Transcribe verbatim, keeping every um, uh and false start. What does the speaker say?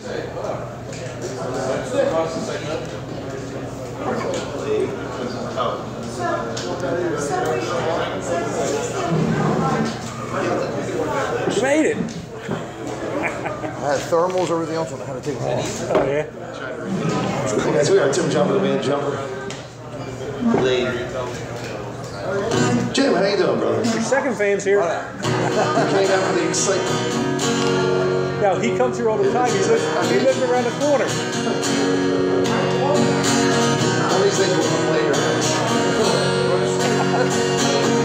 You made it. I had thermals, everything else, and I had to take them off. Oh, yeah. Guys, we got Tim Jumper, the man Jumper. Jim, how you doing, brother? Your second fan's here. You came out for the excitement. Yeah, he comes here all the time. He lives, he lives around the corner. All these things will come later.